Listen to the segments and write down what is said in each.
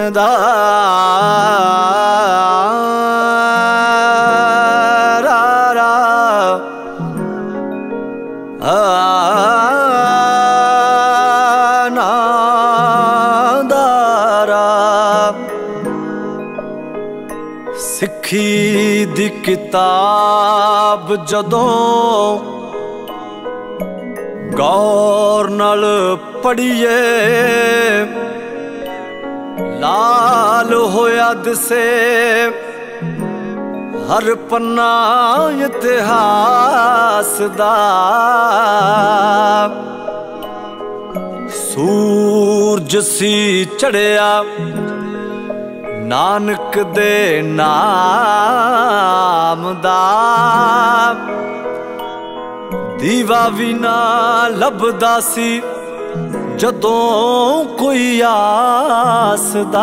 दा रा रा ना दारा सिक्खी दी किताब जदों गौर नाल पढ़िए लाल होया दिसे हर पन्ना इतिहास दा। सूरज सी चढ़िया नानक दे नाम दा दीवा भी ना लभदा सी जदों कोई आसदा।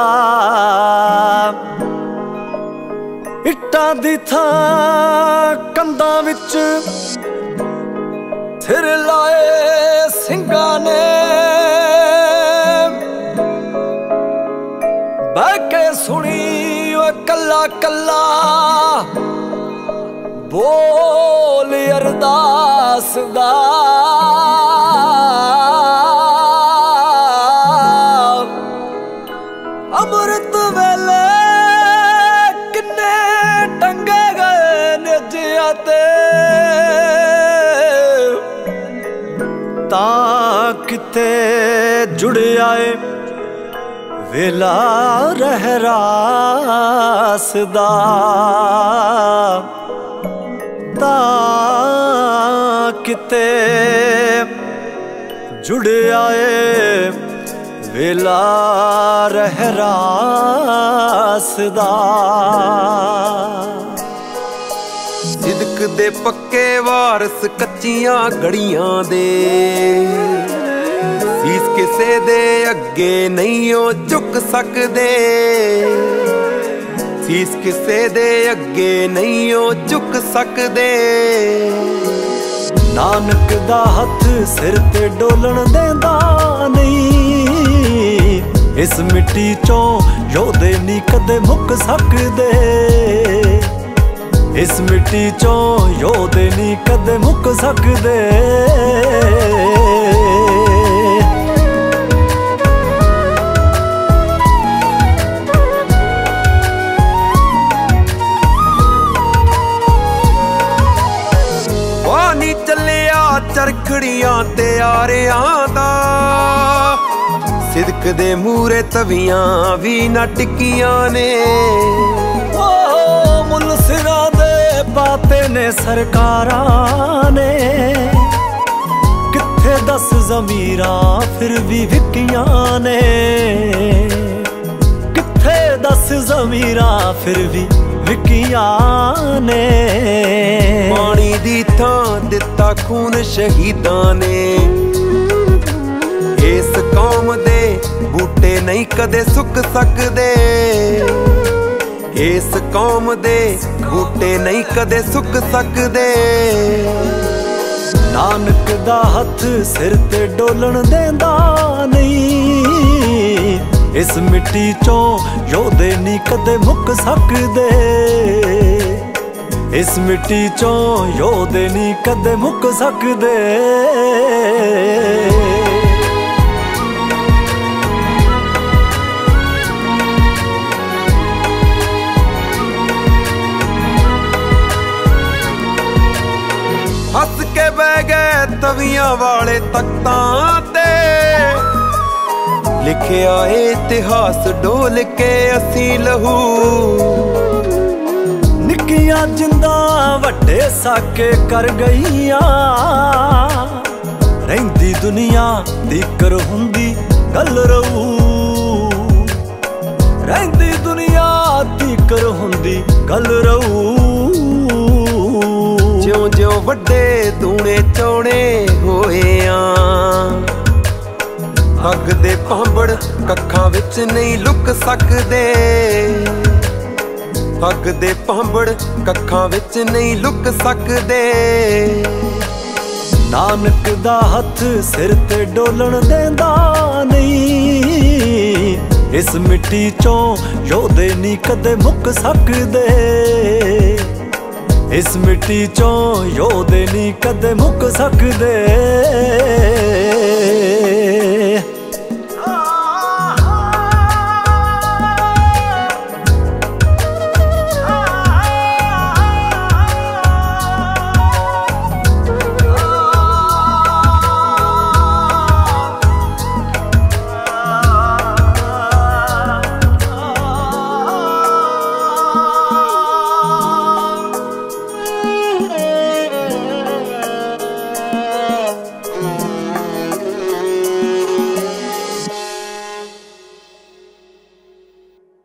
इट्टां दी थां कंधां विच सिर लाए सिंगां ने बह के सुनी ओ कल्ला कल्ला बोल अरदास दा। अमृत वेले किन्ने टंगे गए निजिया ते तां किते जुड़िया ए वेला रहरास दा। किते जुड़िया ए वेला रहरास दा। सिदक दे पक्के वारस कच्चियां गड़ियां दे सीस किसे दे अगे नहीं ओ झुक सकदे। सीस किसे दे अगे नहीं ओ झुक सकदे। नानक दा हथ सिर ते डोलन देंदा नहीं इस मिट्टी चों योधे नी कदे मुक सकदे। इस मिट्टी चों योधे नी कदे मुक सकदे। चरखड़ियां ते आरियां दा सिदक दे मूरे तवियां भी ना टिकियां ने। मुल सिरां दे पाते ने सरकारां ने किथे दस ज़मीरां फिर भी विकियां ने। किथे दस ज़मीरां फिर भी विकियां ने। पानी दी थां दिता खून शहीदां ने। इस कौम दे बूटे नहीं कदे सुक सकदे। इस कौम दे बूटे नहीं कदे सुक सकदे। नानक दा हथ सिर ते डोलन देंदा नहीं इस मिट्टी चों योधे नी कदे मुक सकदे। इस मिट्टी चों योधे नी कदे मुक सकदे। हस के बह गए तवियां वाले तख्तां ते लिखिया इतिहास डोल के असी लहू। निक्कियां जिंदा वड्डे साके कर गईयां रहिंदी दुनिया दीकर हुंदी गल रहू। रहिंदी दुनिया दीकर हुंदी गल रहू। ज्यों ज्यों वड्डे दूने चौने होए अग दे पांबड़ कखां विच नहीं लुक सकदे। अग दे पांबड़ कखां विच नहीं लुक सकदे। नानक दा हथ सिर ते डोलन देंदा नहीं इस मिट्टी चों योधे नी कदे मुक सकदे। इस मिट्टी चों योधे नी कदे मुक सकदे।